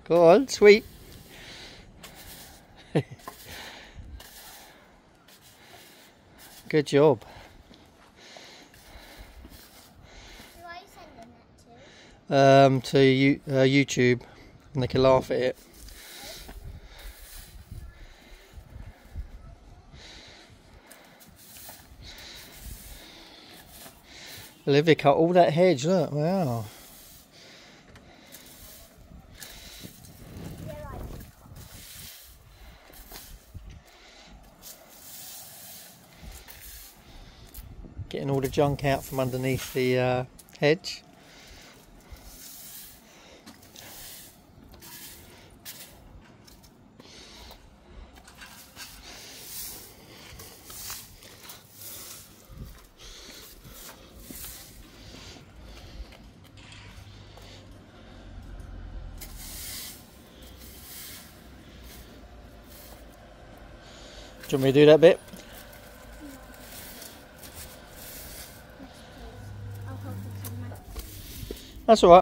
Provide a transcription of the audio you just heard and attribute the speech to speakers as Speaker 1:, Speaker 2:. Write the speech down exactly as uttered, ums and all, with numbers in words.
Speaker 1: Go on, sweep. Good job.
Speaker 2: Who are you sending that
Speaker 1: Um, to you, uh, YouTube, and they can laugh at it. Olivia cut all that hedge, look, wow. Getting all the junk out from underneath the uh, hedge. Do you want me to do that bit?
Speaker 2: I'll hold the camera.
Speaker 1: That's alright.